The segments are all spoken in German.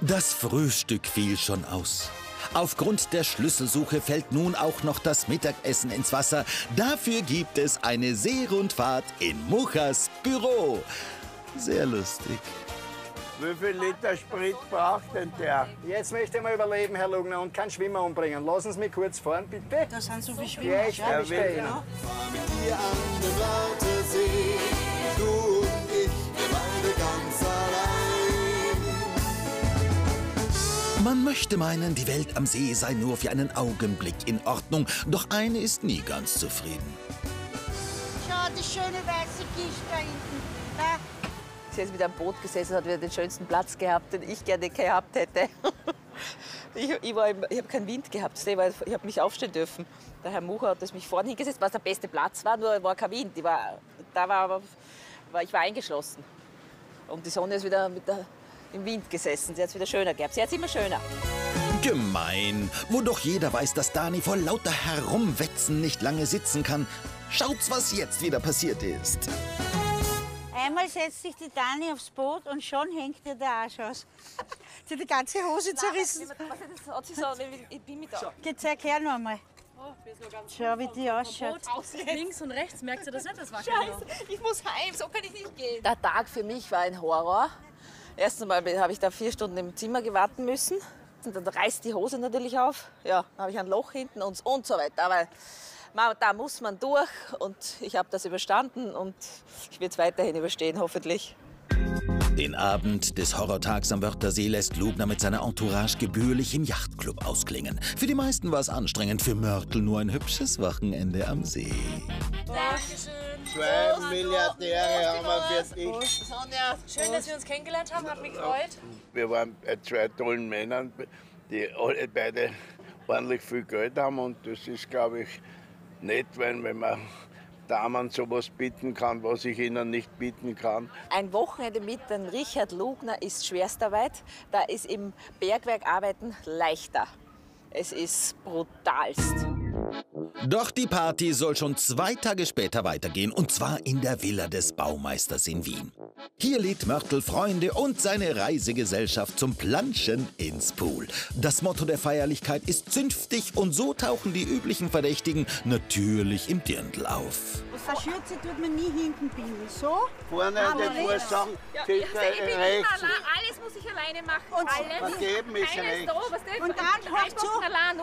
Das Frühstück fiel schon aus. Aufgrund der Schlüsselsuche fällt nun auch noch das Mittagessen ins Wasser. Dafür gibt es eine Seerundfahrt in Muchas Büro. Sehr lustig. Wie viel Liter Sprit braucht denn der? Jetzt möchte ich mal überleben, Herr Lugner, und keinen Schwimmer umbringen. Lassen Sie mich kurz fahren, bitte. Da sind so viele Schwimmer. Ja, ich Er will. Ihnen. Fahr mit dir an den Wörthersee, du und ich, wir beide ganz allein. Man möchte meinen, die Welt am See sei nur für einen Augenblick in Ordnung. Doch eine ist nie ganz zufrieden. Schau, das schöne weiße Gischt da hinten. Da. Sie ist wieder am Boot gesessen, hat wieder den schönsten Platz gehabt, den ich gerne gehabt hätte. Ich habe keinen Wind gehabt, ich habe mich aufstehen dürfen. Der Herr Mucher hat mich vorne hingesetzt, was der beste Platz war, nur war kein Wind. Ich war eingeschlossen. Und die Sonne ist wieder im Wind gesessen. Sie hat es wieder schöner gehabt. Sie hat es immer schöner. Gemein, wo doch jeder weiß, dass Dani vor lauter Herumwetzen nicht lange sitzen kann. Schaut's, was jetzt wieder passiert ist. Einmal setzt sich die Dani aufs Boot und schon hängt ihr der Arsch aus. Sie hat die ganze Hose zerrissen. Ich bin mit da. Jetzt zeig her noch einmal. Schau, wie die ausschaut. Links und rechts, merkt ihr das nicht? Das war Scheiße, ich muss heim, so kann ich nicht gehen. Der Tag für mich war ein Horror. Erst einmal habe ich da 4 Stunden im Zimmer gewarten müssen. Und dann reißt die Hose natürlich auf. Ja, dann habe ich ein Loch hinten und so weiter. Aber da muss man durch und ich habe das überstanden und ich werde es weiterhin überstehen, hoffentlich. Den Abend des Horrortags am Wörthersee lässt Lugner mit seiner Entourage gebührlich im Yachtclub ausklingen. Für die meisten war es anstrengend, für Mörtel nur ein hübsches Wochenende am See. Dankeschön. 2 Milliardäre haben wir für dich. Sonja, schön, dass wir uns kennengelernt haben, hat mich gefreut. Wir waren bei 2 tollen Männern, die alle beide ordentlich viel Geld haben. Und das ist, glaube ich, nett, wenn man Damen sowas bieten kann, was ich ihnen nicht bieten kann. Ein Wochenende mit dem Richard Lugner ist Schwerstarbeit. Da ist im Bergwerk arbeiten leichter. Es ist brutalst. Doch die Party soll schon 2 Tage später weitergehen, und zwar in der Villa des Baumeisters in Wien. Hier lädt Mörtel Freunde und seine Reisegesellschaft zum Planschen ins Pool. Das Motto der Feierlichkeit ist zünftig, und so tauchen die üblichen Verdächtigen natürlich im Dirndl auf. Eine Schürze tut man nie hinten binden. So? Vorne den Vorsachen, rechts. Alles muss ich alleine machen. Und Vergeben ist rechts. Und dann hör zu,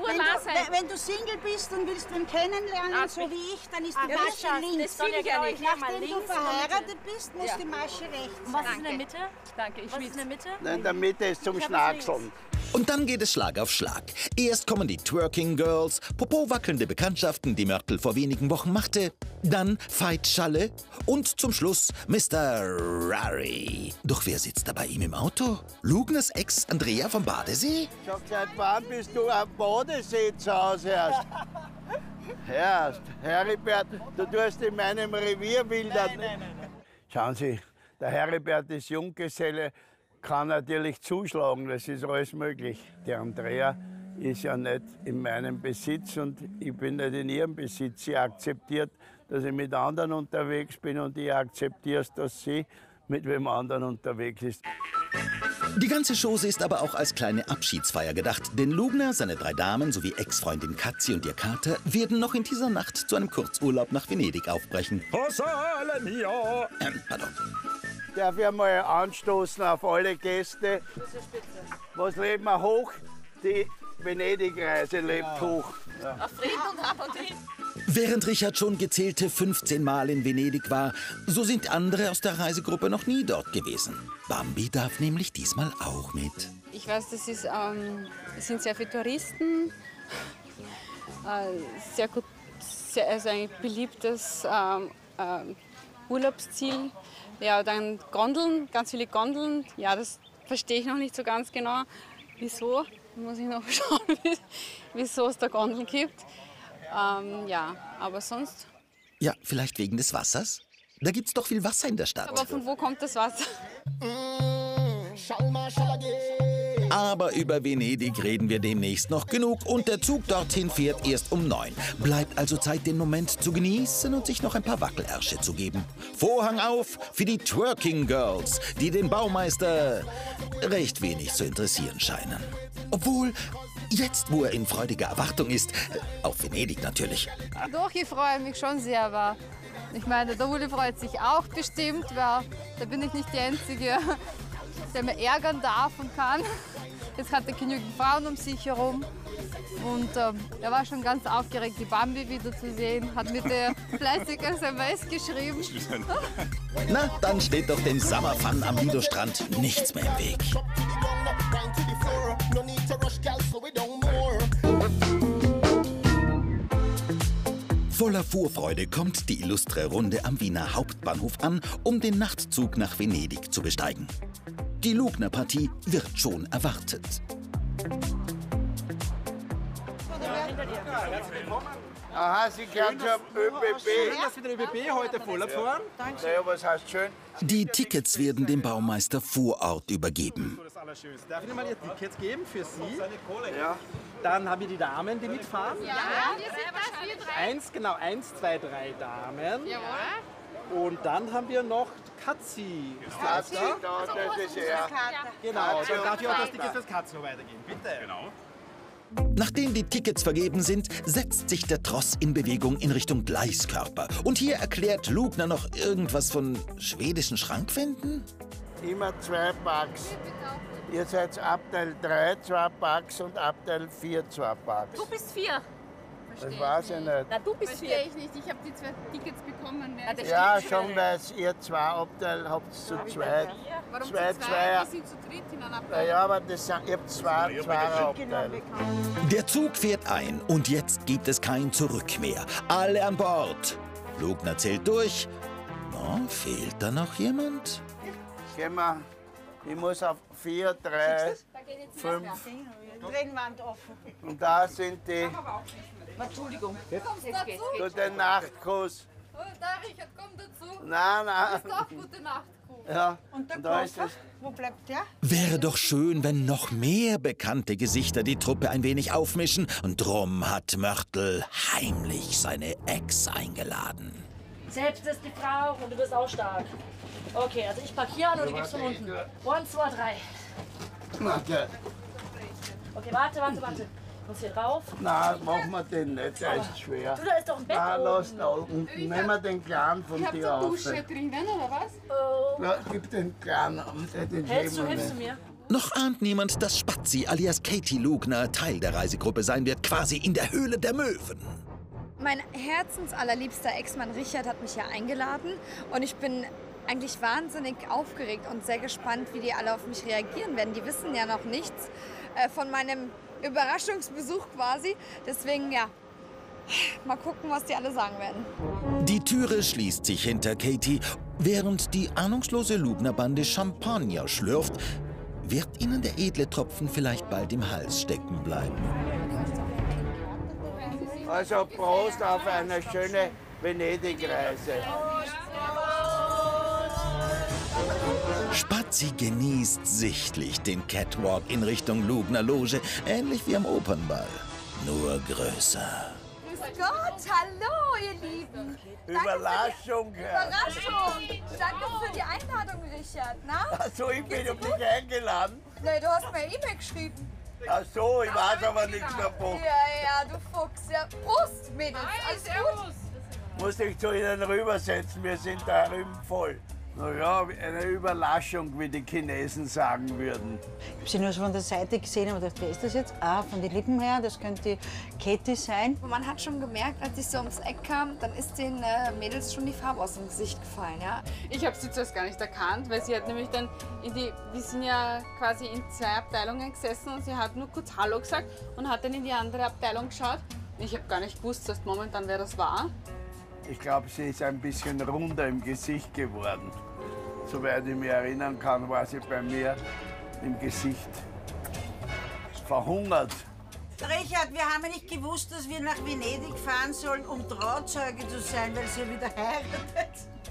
wenn du Single bist und willst wen kennenlernen, so wie ich, dann ist die Masche links. Nachdem du verheiratet bist, muss die Masche rechts. Und was ist in der Mitte? Danke, ich schwitze. In der Mitte? In der Mitte ist zum Schnackseln. Und dann geht es Schlag auf Schlag. Erst kommen die Twerking Girls, popowackelnde Bekanntschaften, die Mörtel vor wenigen Wochen machte. Dann Feitschalle und zum Schluss Mr. Rari. Doch wer sitzt da bei ihm im Auto? Lugners Ex Andrea vom Badesee? Sag, seit wann bist du am Bodensee zu Hause erst? Erst, Heribert, du tust in meinem Revier wildern. Nein. Schauen Sie, der Heribert ist Junggeselle, kann natürlich zuschlagen, das ist alles möglich. Die Andrea ist ja nicht in meinem Besitz und ich bin nicht in ihrem Besitz. Sie akzeptiert, dass ich mit anderen unterwegs bin, und ich akzeptiere es, dass sie mit wem anderen unterwegs ist. Die ganze Chose ist aber auch als kleine Abschiedsfeier gedacht, denn Lugner, seine 3 Damen sowie Ex-Freundin Katzi und ihr Kater werden noch in dieser Nacht zu einem Kurzurlaub nach Venedig aufbrechen. Pardon. Darf ich mal anstoßen auf alle Gäste? Was leben wir hoch? Die Venedig-Reise lebt hoch. Ja. Auf Frieden und Harmonie. Während Richard schon gezählte 15 Mal in Venedig war, so sind andere aus der Reisegruppe noch nie dort gewesen. Bambi darf nämlich diesmal auch mit. Ich weiß, es sind sehr viele Touristen, sehr gut, also ein beliebtes Urlaubsziel. Ja, dann Gondeln, ganz viele Gondeln. Ja, das verstehe ich noch nicht so ganz genau. Wieso? Muss ich noch schauen, wieso es da Gondeln gibt. Ja, aber sonst. Ja, vielleicht wegen des Wassers? Da gibt's doch viel Wasser in der Stadt. Aber von wo kommt das Wasser? Schau mal, Aber über Venedig reden wir demnächst noch genug und der Zug dorthin fährt erst um 9. Bleibt also Zeit, den Moment zu genießen und sich noch ein paar Wackelärsche zu geben. Vorhang auf für die Twerking Girls, die den Baumeister recht wenig zu interessieren scheinen. Obwohl, jetzt, wo er in freudiger Erwartung ist, auf Venedig natürlich. Doch, ich freue mich schon sehr, aber ich meine, der Uli freut sich auch bestimmt, weil da bin ich nicht die Einzige, der mir ärgern darf und kann. Jetzt hat er genügend Frauen um sich herum. Und er war schon ganz aufgeregt, die Bambi wieder zu sehen. Hat mit der fleißig SMS geschrieben. Na, dann steht doch dem Summerfun am Lido-Strand nichts mehr im Weg. Voller Vorfreude kommt die illustre Runde am Wiener Hauptbahnhof an, um den Nachtzug nach Venedig zu besteigen. Die Lugner-Partie wird schon erwartet. Aha, Sie gehören zum ÖBB. Schön, dass Sie den ÖBB heute voll abfahren. Naja, was heißt schön? Die Tickets werden dem Baumeister vor Ort übergeben. Das Allerschönste. Darf ich Ihnen mal Ihr Tickets geben für Sie? Ja. Dann haben wir die Damen, die mitfahren. Ja, wir sind das, wir drei. 1, 2, 3 Damen. Jawohl. Und dann haben wir noch Katzi. Ist die Katzi, auch da, das ist er. Genau, Katzi dann darf ich auch das und Ticket fürs Katzi noch weitergeben. Bitte. Genau. Nachdem die Tickets vergeben sind, setzt sich der Tross in Bewegung in Richtung Gleiskörper. Und hier erklärt Lugner noch irgendwas von schwedischen Schrankwänden? Immer 2 Bucks. Ihr seid Abteil 3, 2 Bucks und Abteil 4, 2 Bucks. Du bist 4. Das weiß ich nicht. Na, du bist 4. Verstehe ich nicht. Ich habe die 2 Tickets bekommen. Ja, schon, weil ihr 2 Abteil habt zu zweit. Warum Zwei, zu zwei. zweit? Wir sind zu dritt in einem Abteil. Ja, aber das sind, ihr habt 2 Abteile. Der Zug fährt ein und jetzt gibt es kein Zurück mehr. Alle an Bord. Lugner zählt durch. Oh, fehlt da noch jemand? Gehen wir. Ich muss auf 4, 3, 5. Trennwand offen. Und da sind die. Entschuldigung. Zu den Nachtkuss. Oh, da, Richard, komm dazu. Nein, Das ist nein. auch gute Nachtkuh. Ja, Und der da ist Koffer? es. Wo bleibt der? Wäre doch schön, wenn noch mehr bekannte Gesichter die Truppe ein wenig aufmischen. Und drum hat Mörtel heimlich seine Ex eingeladen. Selbst ist die Frau und du bist auch stark. Okay, also ich parkiere an und du gibst von unten. 1, 2, 3. Warte. Okay, warte. Ich muss hier drauf. Nein, machen wir den nicht, der ist schwer. Du, da ist doch ein Bett Nein, lass oben. da unten. Nehmen wir den Kleinen von Ich habe dir zur auf. Dusche drinnen, oder was? Ja, gib den Kleinen. Den Hilfst du heben wir mir? Noch ahnt niemand, dass Spazi alias Katie Lugner Teil der Reisegruppe sein wird, quasi in der Höhle der Möwen. Mein herzensallerliebster Ex-Mann Richard hat mich ja eingeladen und ich bin eigentlich wahnsinnig aufgeregt und sehr gespannt, wie die alle auf mich reagieren werden. Die wissen ja noch nichts von meinem Überraschungsbesuch quasi. Deswegen, ja, mal gucken, was die alle sagen werden. Die Türe schließt sich hinter Katie, während die ahnungslose Lugner-Bande Champagner schlürft, wird ihnen der edle Tropfen vielleicht bald im Hals stecken bleiben. Also Prost auf eine schöne Venedig-Reise. Spazi genießt sichtlich den Catwalk in Richtung Lugner Loge, ähnlich wie am Opernball, nur größer. Grüß Gott, hallo ihr Lieben. Überraschung. Überraschung. Danke für die Einladung, Richard. Na? Ach so, ich bin auf dich eingeladen. Nee, du hast mir eine E-Mail geschrieben. Ach so, ich weiß aber nichts davon. Ja, du Fuchs. Ja, Prost, Mädels. Alles gut? Muss ich zu Ihnen rübersetzen, wir sind da drüben voll. Naja, eine Überraschung, wie die Chinesen sagen würden. Ich habe sie nur so von der Seite gesehen und dachte, wer ist das jetzt? Ah, von den Lippen her, das könnte Katie sein. Und man hat schon gemerkt, als ich so ums Eck kam, dann ist den Mädels schon die Farbe aus dem Gesicht gefallen, ja. Ich habe sie zuerst gar nicht erkannt, weil sie hat nämlich dann wir sind ja quasi in 2 Abteilungen gesessen und sie hat nur kurz Hallo gesagt und hat dann in die andere Abteilung geschaut. Ich habe gar nicht gewusst, dass momentan wer das war. Ich glaube, sie ist ein bisschen runder im Gesicht geworden. Soweit ich mich erinnern kann, war sie bei mir im Gesicht verhungert. Richard, wir haben ja nicht gewusst, dass wir nach Venedig fahren sollen, um Trauzeuge zu sein, weil sie wieder heiratet.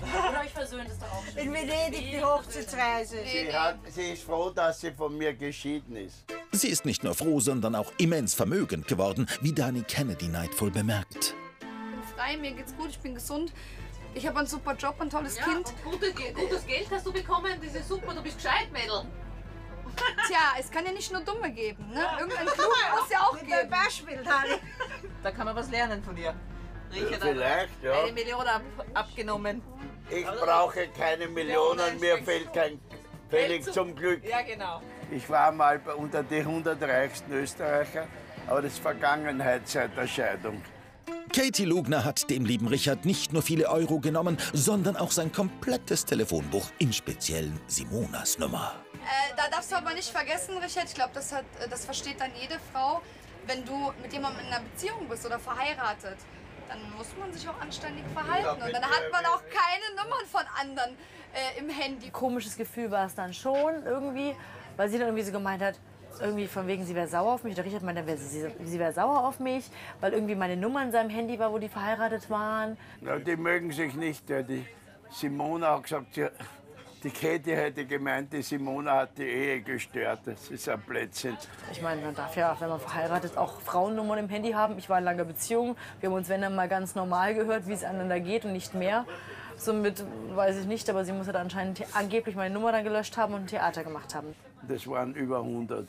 Oder euch versöhnt ist doch auch schön. In Venedig die Hochzeitsreise. Sie ist froh, dass sie von mir geschieden ist. Sie ist nicht nur froh, sondern auch immens vermögend geworden, wie Dani Kennedy neidvoll bemerkt. Ich bin frei, mir geht's gut, ich bin gesund. Ich habe einen super Job, ein tolles Kind. Und gutes Geld hast du bekommen, das ist super, du bist gescheit, Mädel. Tja, es kann ja nicht nur Dumme geben, ne? Irgendein Klug muss ja auch geben. Beispiel, Dani. Da kann man was lernen von dir. Richard Vielleicht, ja. hat 1 Million abgenommen. Ich brauche keine Millionen, mir fehlt kein Fällig zum Glück. Ja, genau. Ich war mal unter die 100 reichsten Österreicher, aber das ist Vergangenheit seit der Scheidung. Katie Lugner hat dem lieben Richard nicht nur viele Euro genommen, sondern auch sein komplettes Telefonbuch, im Speziellen Simonas Nummer. Da darfst du aber nicht vergessen, Richard, ich glaube, das versteht dann jede Frau, wenn du mit jemandem in einer Beziehung bist oder verheiratet, dann muss man sich auch anständig verhalten. Und dann hat man auch keine Nummern von anderen im Handy. Komisches Gefühl war es dann schon irgendwie, weil sie dann irgendwie so gemeint hat, irgendwie von wegen, sie wäre sauer auf mich. Der Richard meinte, sie wäre sauer auf mich, weil irgendwie meine Nummer in seinem Handy war, wo die verheiratet waren. Ja, die mögen sich nicht. Die Simona hat gesagt, die Katie hätte gemeint, die Simona hat die Ehe gestört. Das ist ein Blödsinn. Ich meine, man darf ja, wenn man verheiratet, auch Frauennummern im Handy haben. Ich war in langer Beziehung. Wir haben uns, wenn dann mal ganz normal gehört, wie es einander geht und nicht mehr. Somit weiß ich nicht, aber sie muss halt anscheinend angeblich meine Nummer dann gelöscht haben und ein Theater gemacht haben. Das waren über 100.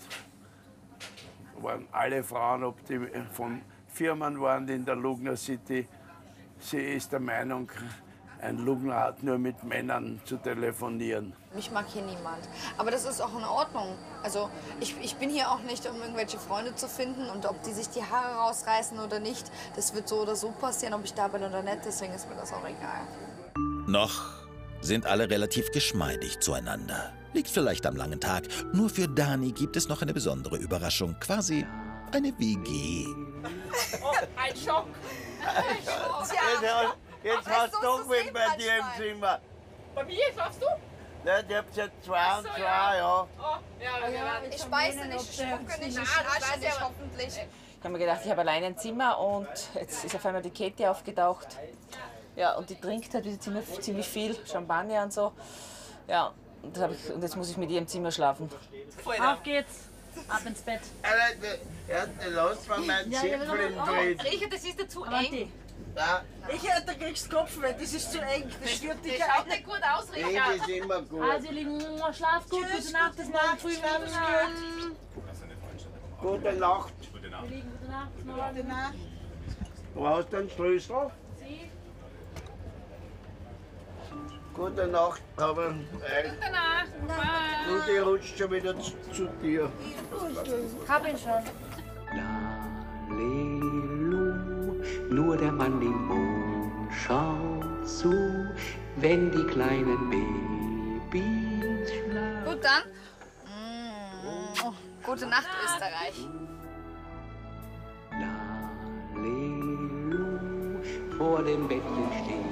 Waren alle Frauen, ob die von Firmen waren in der Lugner City. Sie ist der Meinung, ein Lugner hat nur mit Männern zu telefonieren. Mich mag hier niemand. Aber das ist auch in Ordnung. Also ich bin hier auch nicht, um irgendwelche Freunde zu finden. Und ob die sich die Haare rausreißen oder nicht, das wird so oder so passieren, ob ich da bin oder nicht. Deswegen ist mir das auch egal. Noch sind alle relativ geschmeidig zueinander. Liegt vielleicht am langen Tag. Nur für Dani gibt es noch eine besondere Überraschung. Quasi eine WG. Oh, ein Schock. Jetzt hast du doch wen bei dir im Zimmer. Bei mir schlafst du? Ja, ich hab jetzt 2 und 2, ja. Oh, ja. Ich speise nicht, ich spucke nicht, ich nasche nicht, hoffentlich. Ich habe mir gedacht, ich habe allein ein Zimmer und jetzt ist auf einmal die Katie aufgetaucht. Ja, und die trinkt halt ziemlich viel, Champagner und so. Ja, und jetzt muss ich mit ihr im Zimmer schlafen. Auf geht's, ab ins Bett. Lass mal meinen Zipfel in Frieden. Richard, das ist dir zu eng. Ja, Da kriegst du Kopfweh, das ist zu eng. Das stört dich Das schaut nicht gut aus, das Richard. ist immer gut. Also ihr Lieben, schlaf gut, gute Nacht, bis morgen früh. Gute Nacht. Gute Nacht, gute Nacht. Wo hast du den Schlüssel? Gute Nacht, aber Gute Nacht. und die rutscht schon wieder zu dir. Hab ihn schon. Lalelu, nur der Mann im Mond schaut zu, wenn die kleinen Babys schlafen. Gut, dann. Gute Nacht, Österreich. Lalelu, vor dem Bettchen steht